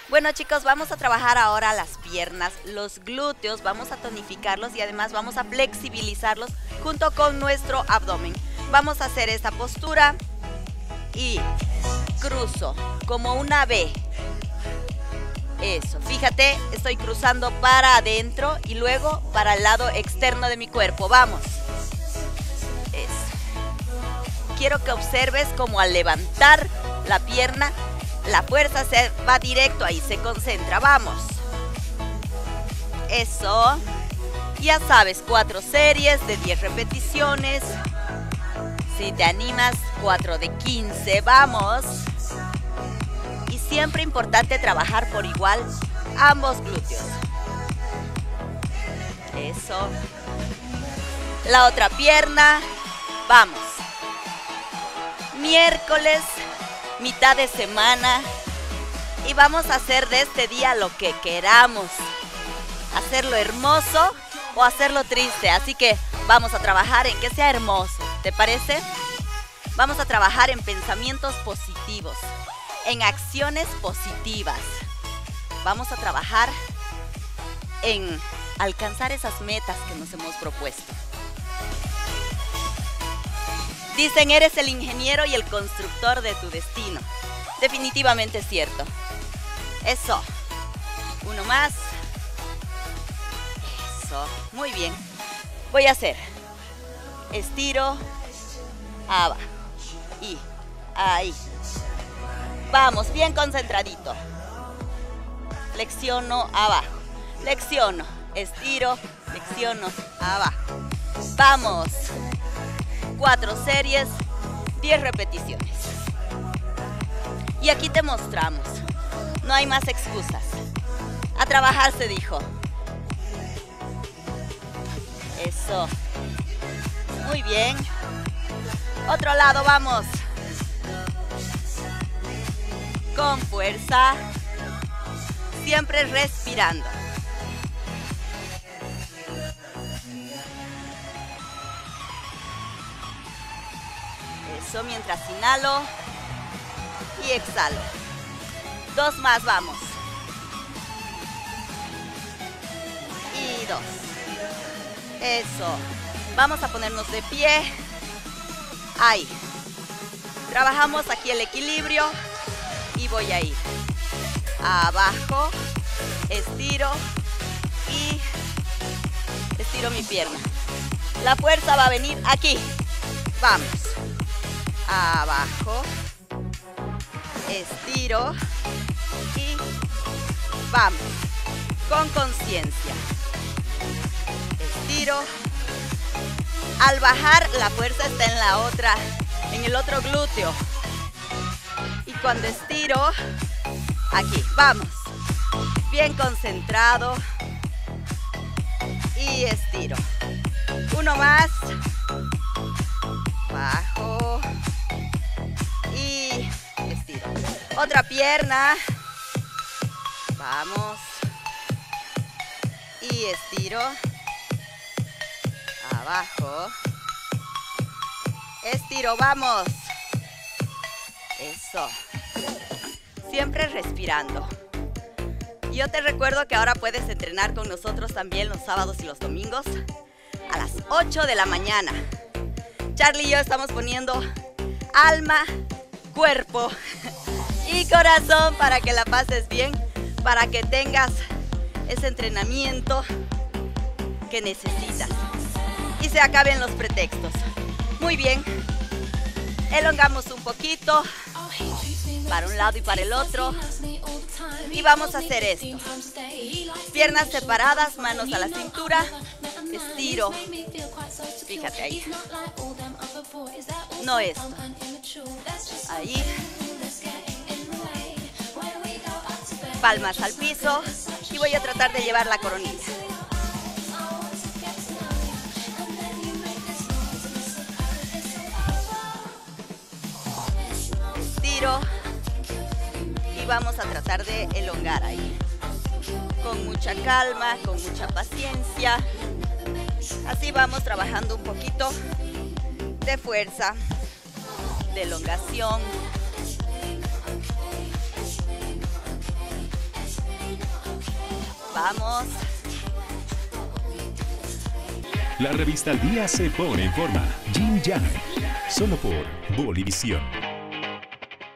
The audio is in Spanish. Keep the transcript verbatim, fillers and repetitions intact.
Bueno, chicos, vamos a trabajar ahora las piernas, los glúteos, vamos a tonificarlos y además vamos a flexibilizarlos junto con nuestro abdomen. Vamos a hacer esta postura y cruzo como una V. Eso, fíjate, estoy cruzando para adentro y luego para el lado externo de mi cuerpo. Vamos. Eso. Quiero que observes cómo al levantar la pierna, la fuerza se va directo ahí, se concentra. Vamos. Eso. Ya sabes, cuatro series de diez repeticiones. Si te animas, cuatro de quince. Vamos. Y siempre importante trabajar por igual ambos glúteos. Eso. La otra pierna. Vamos. Miércoles, mitad de semana. Y vamos a hacer de este día lo que queramos. Hacerlo hermoso o hacerlo triste. Así que vamos a trabajar en que sea hermoso. ¿Te parece? Vamos a trabajar en pensamientos positivos, en acciones positivas. Vamos a trabajar en alcanzar esas metas que nos hemos propuesto. Dicen, eres el ingeniero y el constructor de tu destino. Definitivamente es cierto. Eso. Uno más. Eso. Muy bien. Voy a hacer. Estiro. Abajo. Y ahí. Vamos, bien concentradito. Flexiono, abajo. Flexiono, estiro, flexiono, abajo. Vamos. Cuatro series, diez repeticiones. Y aquí te mostramos. No hay más excusas. A trabajar se dijo. Eso. Muy bien. Otro lado, vamos. Con fuerza. Siempre respirando. Eso, mientras inhalo y exhalo. Dos más, vamos. Y dos. Eso. Vamos a ponernos de pie. Ahí. Trabajamos aquí el equilibrio. Y voy a ir abajo, estiro y estiro mi pierna. La fuerza va a venir aquí. Vamos. Abajo, estiro y vamos. Con conciencia. Estiro. Al bajar, la fuerza está en la otra, en el otro glúteo. Y cuando estiro, aquí, vamos. Bien concentrado. Y estiro. Uno más. Bajo. Y estiro. Otra pierna. Vamos. Y estiro. Abajo. Estiro, vamos. Eso. Siempre respirando. Yo te recuerdo que ahora puedes entrenar con nosotros también los sábados y los domingos a las ocho de la mañana. Charlie y yo estamos poniendo alma, cuerpo y corazón para que la pases bien, para que tengas ese entrenamiento que necesitas y se acaben los pretextos. Muy bien. Elongamos un poquito para un lado y para el otro. Y vamos a hacer esto. Piernas separadas, manos a la cintura. Estiro. Fíjate ahí. No esto. Ahí. Palmas al piso. Y voy a tratar de llevar la coronilla. Estiro. Y vamos a tratar de elongar ahí. Con mucha calma, con mucha paciencia. Así vamos trabajando un poquito de fuerza, de elongación. Vamos. La revista Al Día se pone en forma. Yin Yang. Solo por Bolivisión.